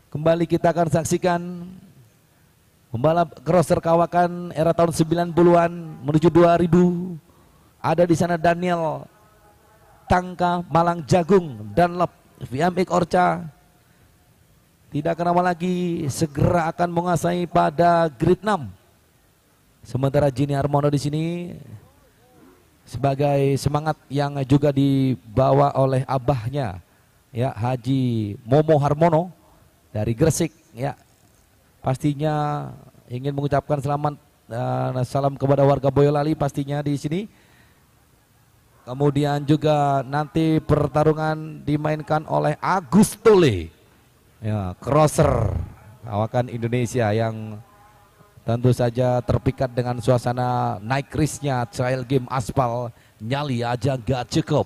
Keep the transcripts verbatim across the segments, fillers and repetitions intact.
Kembali kita akan saksikan pembalap crosser kawakan era tahun sembilan puluhan menuju dua ribu. Ada di sana Daniel Tangka Malang Jagung Dunlop V M X Orca. Tidak akan lama lagi segera akan menguasai pada grid enam. Sementara Jini Harmono di sini sebagai semangat yang juga dibawa oleh abahnya, ya, Haji Momo Harmono dari Gresik, ya, pastinya ingin mengucapkan selamat uh, salam kepada warga Boyolali pastinya di sini. Kemudian juga nanti pertarungan dimainkan oleh Agus Tole, ya, crosser kawakan Indonesia yang tentu saja terpikat dengan suasana naik race-nya, trail game aspal, nyali aja gak cukup.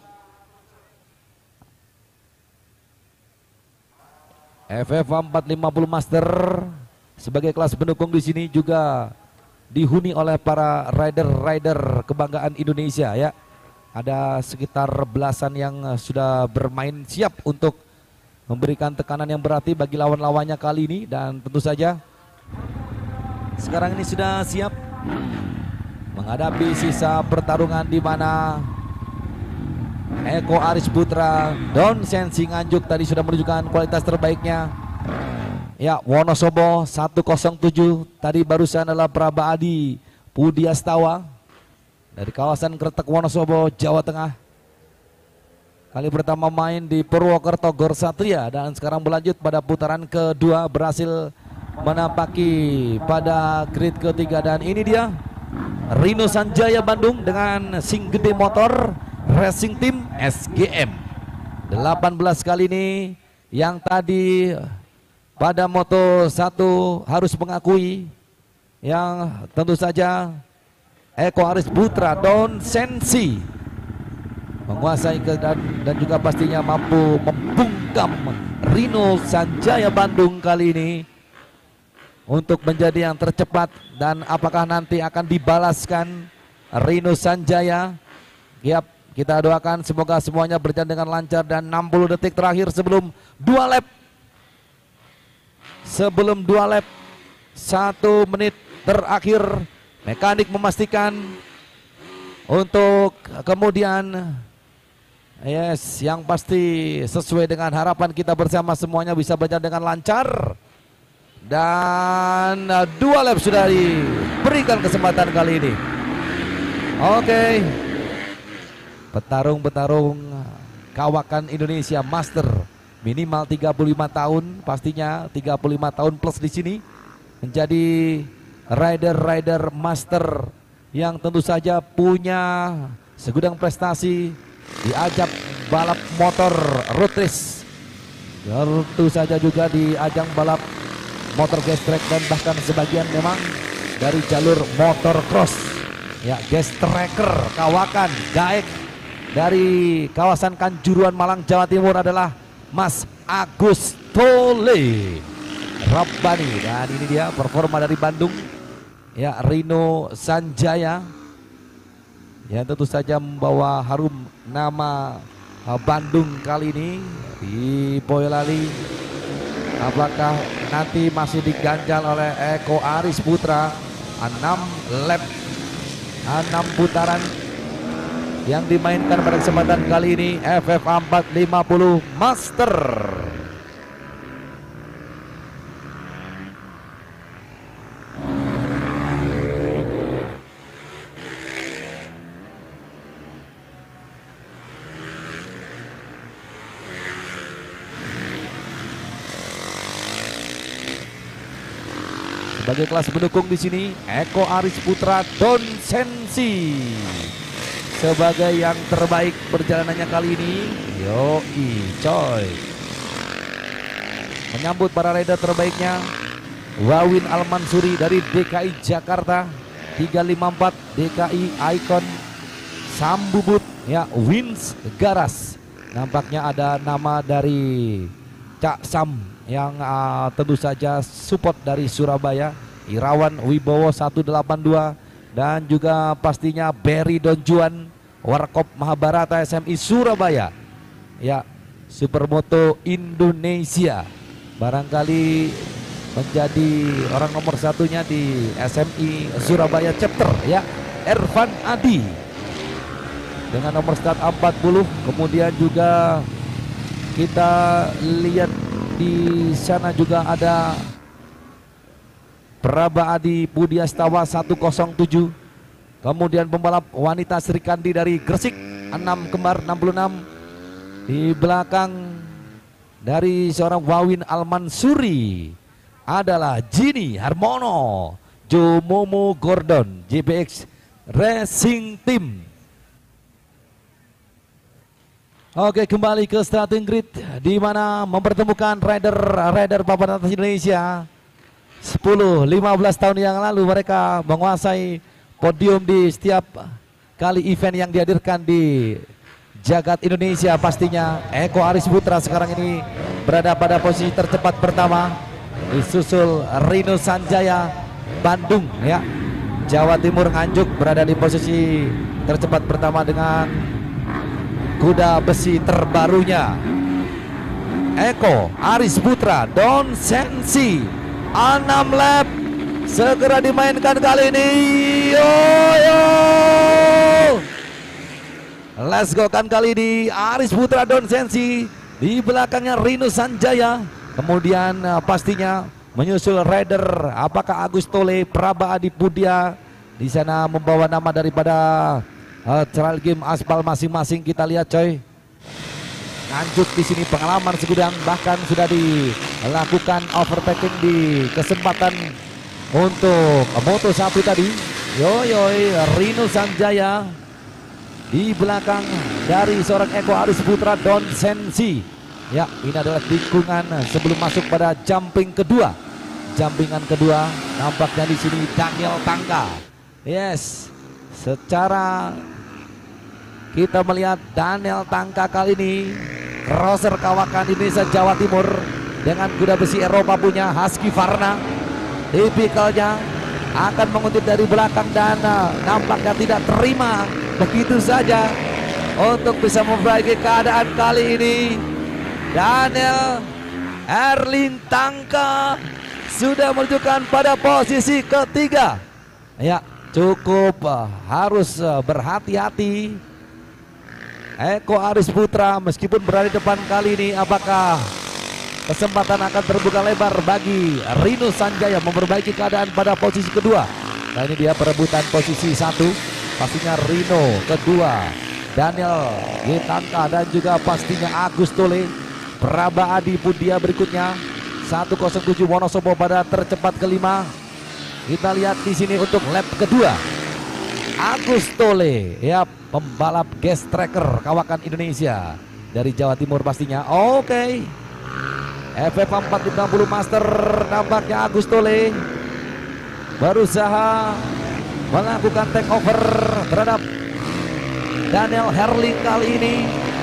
F F empat lima puluh Master sebagai kelas pendukung di sini juga dihuni oleh para rider-rider kebanggaan Indonesia, ya. Ada sekitar belasan yang sudah bermain siap untuk memberikan tekanan yang berarti bagi lawan-lawannya kali ini, dan tentu saja sekarang ini sudah siap menghadapi sisa pertarungan di mana Eko Aris Putra, Don Sensi Nganjuk tadi sudah menunjukkan kualitas terbaiknya. Ya, Wonosobo seratus tujuh tadi barusan adalah Praba Adi Pudiastawa dari kawasan Kretek Wonosobo, Jawa Tengah. Kali pertama main di Purwokerto Gor Satria dan sekarang berlanjut pada putaran kedua, berhasil menapaki pada grid ketiga, dan ini dia Rino Sanjaya Bandung dengan Sing Gede Motor Racing Team S G M. delapan belas kali ini yang tadi pada Moto satu harus mengakui yang tentu saja Eko Aris Putra, Don Sensi menguasai ke, dan, dan juga pastinya mampu membungkam Rino Sanjaya Bandung kali ini untuk menjadi yang tercepat. Dan apakah nanti akan dibalaskan Rino Sanjaya? Yap, kita doakan semoga semuanya berjalan dengan lancar. Dan enam puluh detik terakhir sebelum dua lap, sebelum dua lap, satu menit terakhir, mekanik memastikan untuk kemudian, yes, yang pasti sesuai dengan harapan kita bersama semuanya bisa berjalan dengan lancar. Dan uh, dua lap sudah diberikan kesempatan kali ini. Oke, okay. Petarung-petarung kawakan Indonesia Master minimal tiga puluh lima tahun, pastinya tiga puluh lima tahun plus di sini, menjadi rider-rider master yang tentu saja punya segudang prestasi di ajang balap motor road race, tentu saja juga di ajang balap motor gas track, dan bahkan sebagian memang dari jalur motor cross, ya, gas tracker kawakan Gaek dari kawasan Kanjuruhan Malang Jawa Timur adalah Mas Agus Tole Rabbani. Dan ini dia performa dari Bandung, ya, Rino Sanjaya yang tentu saja membawa harum nama Bandung kali ini di Boyolali. Apakah nanti masih diganjal oleh Eko Aris Putra? enam lap, enam putaran yang dimainkan pada kesempatan kali ini F F empat lima puluh Master. Sebagai kelas pendukung di sini Eko Aris Putra, Don Sensi sebagai yang terbaik perjalanannya kali ini. Yoi coy, menyambut para rider terbaiknya Wawin Almansuri dari D K I Jakarta tiga lima empat D K I Icon Sambubut, ya, Wins Garas. Nampaknya ada nama dari Cak Sam yang uh, tentu saja support dari Surabaya, Irawan Wibowo seratus delapan puluh dua, dan juga pastinya Berry Donjuan Warkop Mahabharata S M I Surabaya, ya, Supermoto Indonesia. barangkali menjadi orang nomor satunya di S M I Surabaya chapter ya, Ervan Adi dengan nomor start empat puluh. Kemudian juga kita lihat di sana juga ada Praba Adi Pudiastawa seratus tujuh. Kemudian pembalap wanita Sri Kandi dari Gresik enam kembar enam puluh enam. Di belakang dari seorang Wawin Almansuri adalah Gini Harmono Jomomo Gordon J P X Racing Team. Oke, kembali ke starting grid di mana mempertemukan rider-rider papan atas Indonesia. sepuluh lima belas tahun yang lalu mereka menguasai podium di setiap kali event yang dihadirkan di jagat Indonesia. Pastinya Eko Aris Putra sekarang ini berada pada posisi tercepat pertama, disusul Rino Sanjaya Bandung ya, Jawa Timur. Nganjuk berada di posisi tercepat pertama dengan kuda besi terbarunya Eko Aris Putra Don Sensi. Enam lap segera dimainkan kali ini. Yo, yo. Let's go kan kali ini Aris Putra Don Sensi, di belakangnya Rino Sanjaya. Kemudian uh, pastinya menyusul rider apakah Agus Tole, Praba Adi Pudia di sana membawa nama daripada uh, trial game aspal masing-masing. Kita lihat coy. Nganjuk di sini pengalaman segudang, bahkan sudah dilakukan overtaking di kesempatan untuk Moto satu tadi. Yo yo Rino Sanjaya di belakang dari seorang Eko Aris Putra Don Sensi. Ya, ini adalah tikungan sebelum masuk pada jumping kedua. Jumpingan kedua nampaknya di sini Daniel Tangka. Yes, secara kita melihat Daniel Tangka kali ini crosser kawakan Indonesia Jawa Timur dengan kuda besi Eropa punya Husky Varna. Tipikalnya akan mengutip dari belakang dan nampaknya tidak terima begitu saja untuk bisa memperbaiki keadaan kali ini. Daniel Erlin Tangka sudah menunjukkan pada posisi ketiga. Ya, cukup uh, harus uh, berhati-hati Eko Aris Putra meskipun berada di depan kali ini. Apakah kesempatan akan terbuka lebar bagi Rino Sanjaya memperbaiki keadaan pada posisi kedua? Nah, ini dia perebutan posisi satu. Pastinya Rino kedua, Daniel Tangka dan juga pastinya Agus Tole. Praba Adi Pudia berikutnya seratus tujuh Wonosobo pada tercepat kelima. Kita lihat di sini untuk lap kedua Agus Tole ya, pembalap gas tracker kawakan Indonesia dari Jawa Timur pastinya. Oke, okay. F F empat lima puluh Master nampaknya Agus Tole berusaha melakukan take over terhadap Daniel Herling kali ini.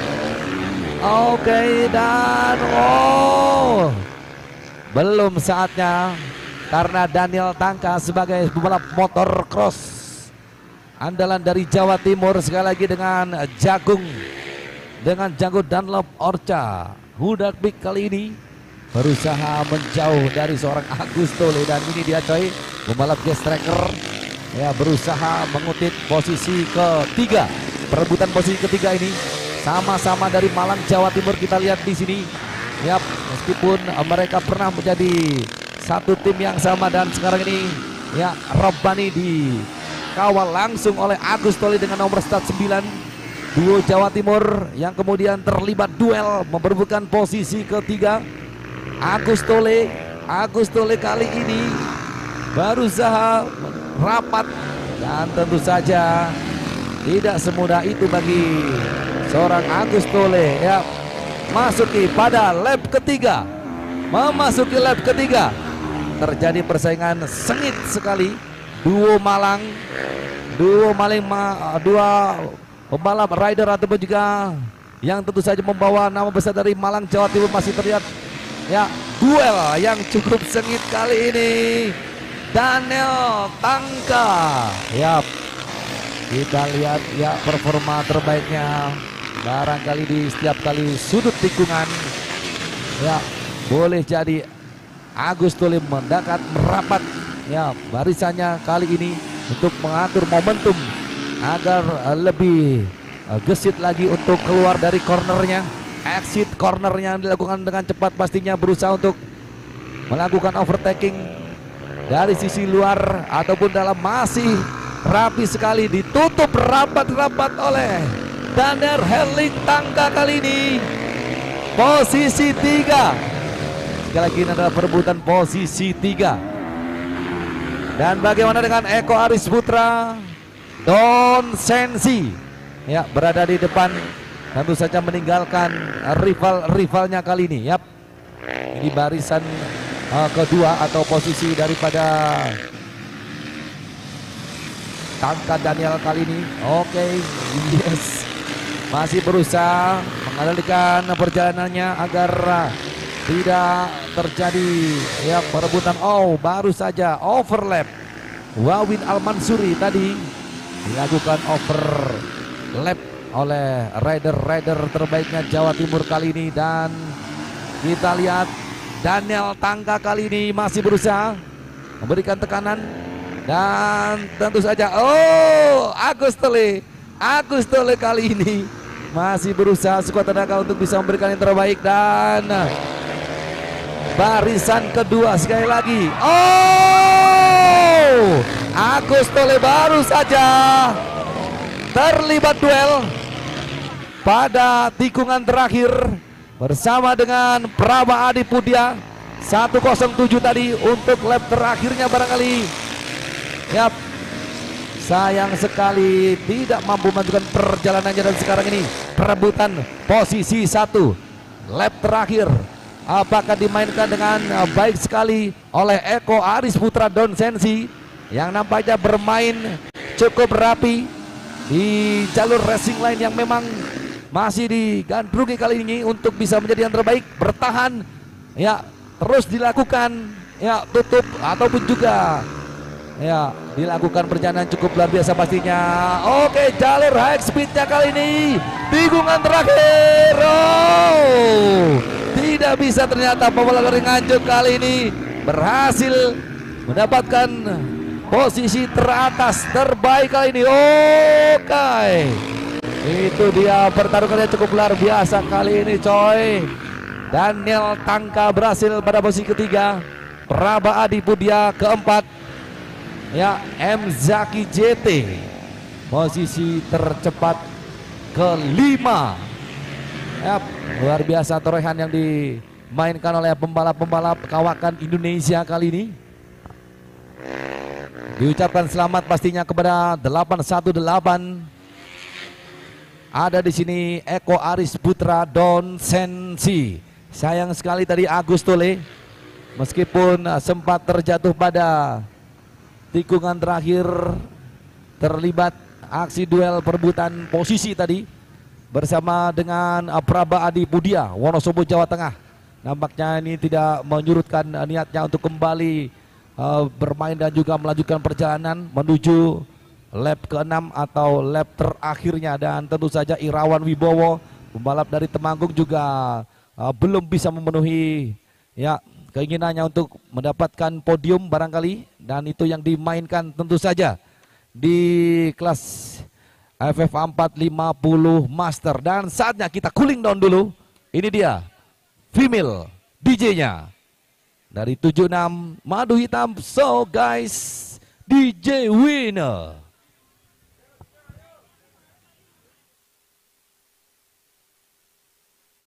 Oke, okay, dan oh belum saatnya karena Daniel Tangka sebagai pembalap motor cross andalan dari Jawa Timur sekali lagi dengan jagung dengan jagung Dunlop Orca Hudak Big kali ini berusaha menjauh dari seorang Agus Tole. Dan ini dia coy, pembalap gas tracker ya, berusaha mengutip posisi ketiga. Perebutan posisi ketiga ini sama-sama dari Malang Jawa Timur. Kita lihat di sini ya, meskipun mereka pernah menjadi satu tim yang sama dan sekarang ini ya Robbani dikawal langsung oleh Agus Tole dengan nomor start sembilan. Duo Jawa Timur yang kemudian terlibat duel memperebutkan posisi ketiga. Agus Tole, Agus Tole kali ini berusaha rapat dan tentu saja tidak semudah itu bagi seorang Agus Tole ya masuki pada lap ketiga. Memasuki lap ketiga terjadi persaingan sengit sekali. Duo Malang, duo Malang, dua pembalap rider ataupun juga yang tentu saja membawa nama besar dari Malang Jawa Timur masih terlihat ya, duel yang cukup sengit kali ini. Daniel Tangka ya, kita lihat ya performa terbaiknya barangkali di setiap kali sudut tikungan ya, boleh jadi Agus Tole mendekat merapat ya barisannya kali ini untuk mengatur momentum agar uh, lebih uh, gesit lagi untuk keluar dari cornernya. Exit corner yang dilakukan dengan cepat, pastinya berusaha untuk melakukan overtaking dari sisi luar ataupun dalam. Masih rapi sekali, ditutup rapat-rapat oleh Daniel Herling Tangka kali ini. Posisi tiga. Sekali lagi ini adalah perebutan posisi tiga. Dan bagaimana dengan Eko Aris Putra, Don Sensi ya berada di depan, tentu saja meninggalkan rival-rivalnya kali ini. Yap, ini barisan uh, kedua atau posisi daripada Tangka Daniel kali ini. Oke, okay, yes, masih berusaha mengendalikan perjalanannya agar uh, tidak terjadi ya perebutan. Oh, baru saja overlap. Wawin Al-Mansuri tadi dilakukan overlap oleh rider-rider terbaiknya Jawa Timur kali ini. Dan kita lihat Daniel Tangka kali ini masih berusaha memberikan tekanan. Dan tentu saja oh Agus Tole Agus Tole kali ini masih berusaha sekuat tenaga untuk bisa memberikan yang terbaik. Dan barisan kedua sekali lagi, oh Agus Tole baru saja terlibat duel pada tikungan terakhir bersama dengan Praba Adi Pudia. Satu nol tujuh tadi untuk lap terakhirnya barangkali. Yap, sayang sekali tidak mampu melanjutkan perjalanannya. Dan sekarang ini perebutan posisi satu lap terakhir apakah dimainkan dengan baik sekali oleh Eko Aris Putra Don Sensi yang nampaknya bermain cukup rapi di jalur racing line yang memang masih digandrungi kali ini untuk bisa menjadi yang terbaik. Bertahan ya, terus dilakukan ya tutup ataupun juga ya dilakukan perjalanan cukup luar biasa pastinya. Oke, jalur high speednya kali ini tikungan terakhir. Oh, tidak bisa ternyata pembalap dari Nganjuk kali ini berhasil mendapatkan posisi teratas terbaik kali ini. Oke, itu dia pertarungannya cukup luar biasa kali ini coy. Daniel Tangka berhasil pada posisi ketiga, Praba Adi Pudia keempat, ya M Zaki J T posisi tercepat kelima. Ya, luar biasa torehan yang dimainkan oleh pembalap-pembalap kawakan Indonesia kali ini. Diucapkan selamat pastinya kepada delapan satu delapan. Ada di sini Eko Aris Putra Don Sensi. Sayang sekali tadi Agus Tole meskipun sempat terjatuh pada tikungan terakhir, terlibat aksi duel perebutan posisi tadi bersama dengan Praba Adi Pudia Wonosobo Jawa Tengah. Nampaknya ini tidak menyurutkan niatnya untuk kembali uh, bermain dan juga melanjutkan perjalanan menuju lap keenam atau lap terakhirnya. Dan tentu saja Irawan Wibowo pembalap dari Temanggung juga uh, belum bisa memenuhi ya keinginannya untuk mendapatkan podium barangkali, dan itu yang dimainkan tentu saja di kelas F F empat lima puluh Master. Dan saatnya kita cooling down dulu. Ini dia female D J-nya dari tujuh enam Madu Hitam. So guys, D J winner.